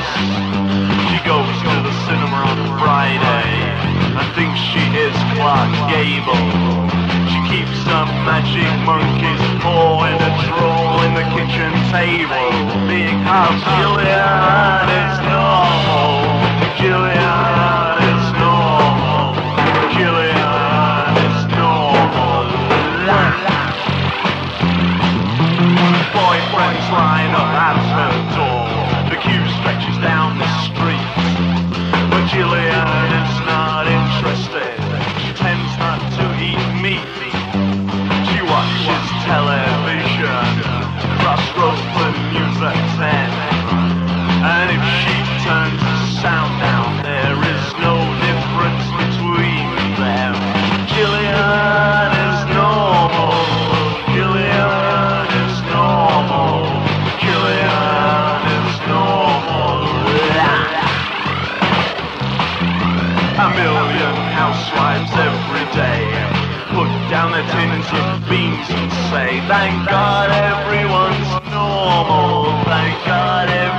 She goes to the cinema on Friday and thinks she is Clark Gable. She keeps some magic monkey's paw in a drawer in the kitchen table. Because Gillian is normal. Gillian is normal. Gillian is normal. Boyfriends line up at her door. The queue stretches down the street. But Gillian is not interested. She tends not to eat meat. She watches television. Crossroads the news at 10. And if she turns the sound down, there is no difference between them. Gillian is normal. Gillian is normal. Gillian is normal. A million housewives every day put down their tins of beans and say, thank God everyone's normal. Thank God everyone's